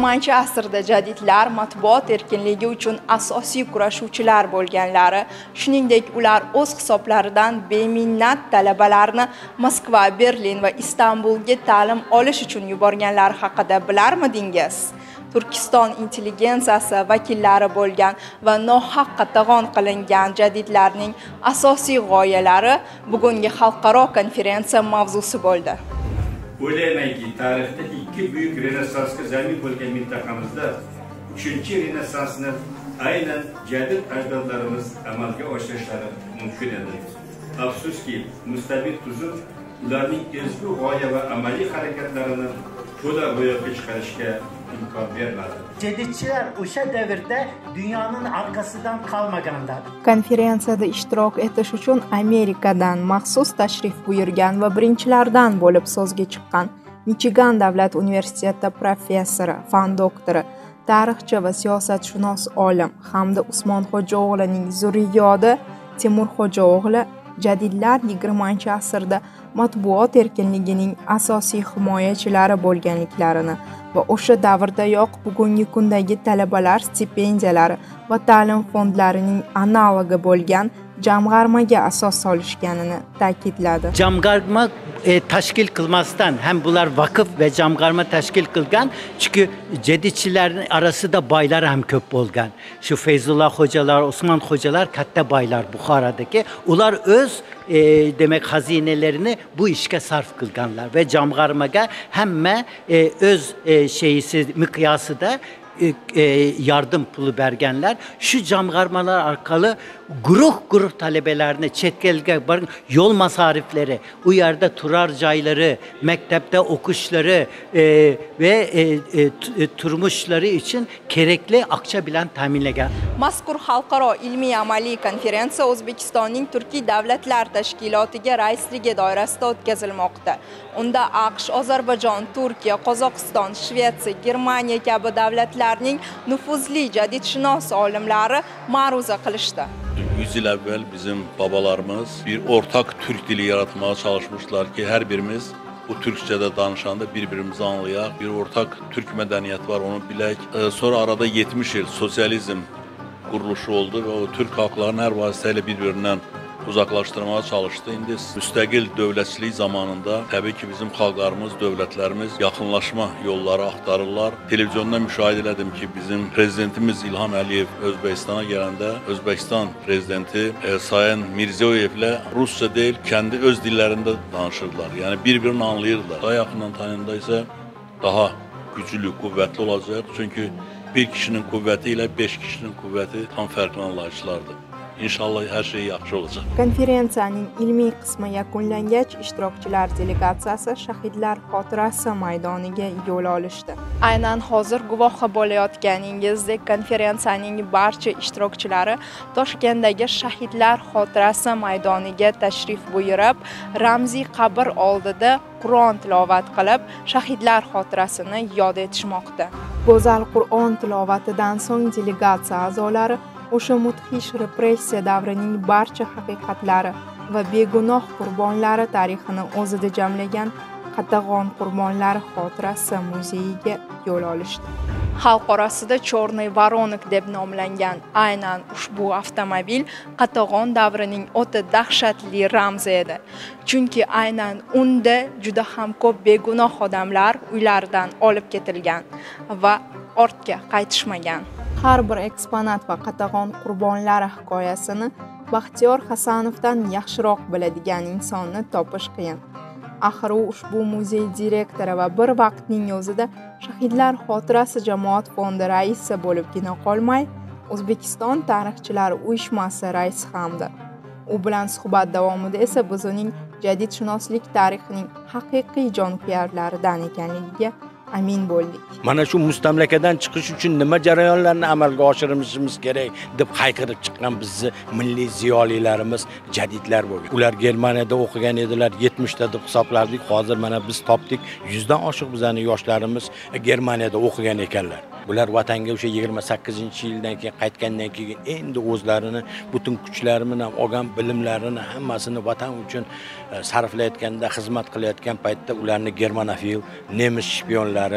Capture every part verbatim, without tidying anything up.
yigirmanchi asrda jadidlar matbuot erkinligi uchun asosiy kurashuvchilar bo'lganlari, shuningdek ular o'z hisoblaridan beminnat talabalarni Moskva, Berlin va Istanbulga ta'lim olish uchun yuborganlari haqida bilarmidingiz? Turkiston intelligensiyasi vakillari bo'lgan va nohaq qatag'on qilingan jadidlarning asosiy g'oyalari bugungi xalqaro konferensiya mavzusi bo'ldi. O'ylaymanki, tarixda ikki buyuk renessansga zamin bo'lgan mintaqamizda uchinchi renessansni aynan jadid ajdodlarimiz amalga oshirishlari mumkin edi. Afsuski, mustabid tuzum ularning ezgu g'oya va amaliy harakatlarini to'la ro'yobga chiqarishga imkon bermadi. Cedidçiler o'sha davrda dünyanın arkasından kalmaganlar. Konferensiyada ishtirok etish uchun Amerikadan maxsus tashrif buyurgan va birinchilardan bo'lib so'zga chiqqan Michigan davlat universiteti professori, fan doktori, tarixchi va siyosatshunos olim hamda Usmon Xo'jao'g'lining zurriyodi Temur Xo'jao'g'li jadidlar yigirmanchi asrda matbuot erkinligining asosiy himoyachilari bo'lganliklarini va o'sha davrdayoq bugungi kundagi talabalar stipendiyalari va ta'lim fondlarining analogi bo'lgan jamg'armaga asos solishganini ta'kidladi. Jamg'arma e, tashkil qilmasdan ham bular vakıf ve jamg'arma tashkil qilgan, çünkü cedidçilerin arasında baylar ham ko'p bo'lgan. Şu Feyzullah hocalar, Osman hocalar katta baylar Buxaradaki. Ular öz e, demek hazinelerini bu işe sarf qilganlar ve jamg'armaga hamma e, öz e, şeyisi miqyası da E, yardım pulu bergenler şu jamg'armalar arkalı guruh guruh talebelerini çetkelge barın yol masarifleri, u yerde turar joylari, mektepte okuşları e, ve e, e, turmuşları için kerekli akça bilan ta'minlagan. Mazkur xalqaro ilmiy amaliy konferensiya O'zbekistonning Turkiy davlatlar tashkilotiga raisligi doirasida o'tkazilmoqda. Unda AQSh, Ozarbayjon, Turkiya, Qozog'iston, Shvetsiya, Germaniya kabi davlatlarning nüfuzli jadidshunos olimlari ma'ruza qilishdi. yüz yıl evvel bizim babalarımız bir ortak Türk dili yaratmaya çalışmışlar ki her birimiz bu Türkçe'de danışanda birbirimizi anlayak, bir ortak Türk medeniyet var, onu bilek. Ee, sonra arada yetmiş yıl sosyalizm kuruluşu oldu ve o Türk halklarının her vasıtayla birbirinden uzaklaştırmaya çalıştı. İndi müstakil devletçilik zamanında tabii ki bizim halklarımız, devletlerimiz yakınlaşma yolları aktarırlar. Televizyonda müşahede edelim ki bizim prezidentimiz İlham Aliyev Özbekistan'a gelende Özbekistan prezidenti e, Sayın Mirziyoyev ile Rusça değil kendi öz dillerinde danışırlar. Yani birbirini anlayırlar. Daha yakından tanıyanda ise daha güçlü, kuvvetli olacak. Çünkü bir kişinin kuvvetiyle beş kişinin kuvveti tam farklı anlayışlardır. İnşallah her şey yaxshi olacak. Konferensiyaning ilmiy qismi yakunlangach, ishtirokchilar delegatsiyasi shahidlar xotirasi maydoniga yo'l olishdi. Aynan hozir guvohi bo'layotganingizdek, konferensiyaning barcha ishtirokchilari Toshkentdagi shahidlar xotirasi maydoniga tashrif buyurib, ramziy qabr oldida Qur'on tilovat qilib, shahidlar xotirasini yod etishmoqda. Go'zal Qur'on tilovatidan so'ng delegatsiya a'zolari o'sha mudhish repressiya davrining barcha haqiqatlari va begunoh qurbonlari tarixini o'zida jamlagan Qatag'on qurbonlari xotirasi muzeyiga yo'l olishdi. Xalq orasida Chorniy Voronik deb nomlangan aynan ushbu avtomobil Qatag'on davrining o'ta dahshatli ramzi edi. Chunki aynan unda juda ham ko'p begunoh odamlar uylaridan olib ketilgan va ortga qaytishmagan. Har bir eksponat va Qatag'on qurbonlari hikoyasini Baxtiyor Hasanovdan yaxshiroq biladigan insonni topish qiyin. Axir u ushbu muzey direktori va bir vaqtning o'zida Shahidlar xotirasi jamoat fondi raisi bo'libgina qolmay, O'zbekiston tarixchilari uyushmasi raisi hamdir. U bilan suhbat davomida esa biz uning jadidshunoslik tarixining haqiqiy jonkuyarlaridan ekanligiga amin bo'ldik. Mana shu mustamlakadan chiqish uchun nima jarayonlarni amalga oshirishimiz kerak deb hayqirib chiqqan bizni milliy ziyolilarimiz jadidlar bo'lgan. Ular Germaniyada o'qigan edilar, yetmishta deb hisoblardik. Hozir mana biz topdik, yuzdan oshiq bizning yoshlarimiz Germaniyada o'qigan ekanlar. Bular vatanga o'sha yigirma sakkizinchi yildan keyin qaytgandan keyin endi o'zlarini butun kuchlari bilan olgan bilimlarini hammasini vatan uchun sarflayotganda, xizmat qilayotgan paytda ularni germanofil, nemis shpionlari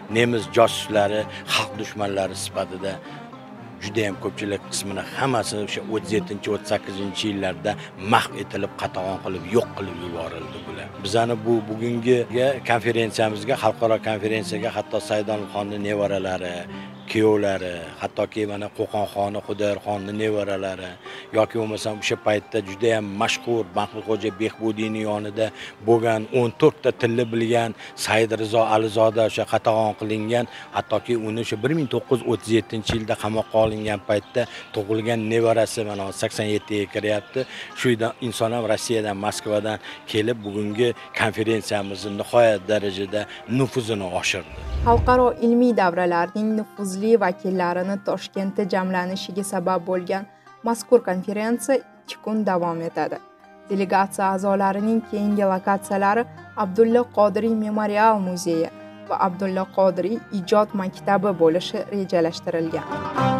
nemis josuslari, xalq dushmanlari sifatida juda ham ko'pchilik qismini hammasi o'sha o'ttiz yettinchi o'ttiz sakkizinchi yillarda mahv etilib, qatag'on qilib, yo'q qilib yuborildi bular. Bizani bu bugungi konferensiyamizga, xalqaro konferensiyaga hatto Saidonxonning nevaralari, kuyovlari, hattoki mana Qo'qonxoni, Xudoyorxonning nevaralari yoki bo'lmasam o'sha paytda juda ham mashhur Mahmudxo'ja Behbudiyning yonida bo'lgan o'n to'rtta tilni bilgan Said Rizo Alizoda o'sha qatag'on qilingan, hattoki uni o'sha bir ming to'qqiz yuz o'ttiz yettinchi yilda qamoqqa olingan paytda tug'ilgan nevarasi mana sakson yettiga kiryapti. Shu inson ham Rossiyadan, Moskvadan kelib bugungi konferensiyamizni nihoyat darajada nufuzini oshirdi. Xalqaro ilmiy davralarning nufuzli vakillarini Toshkentda jamlanishiga sabab bo'lgan mazkur konferensiya ikki kun davom etadi. Delegatsiya a'zolarining keyingi lokatsiyalari Abdulla Qodiriy memorial muzeyi va Abdulla Qodiriy ijod maktabi bo'lishi rejalashtirilgan.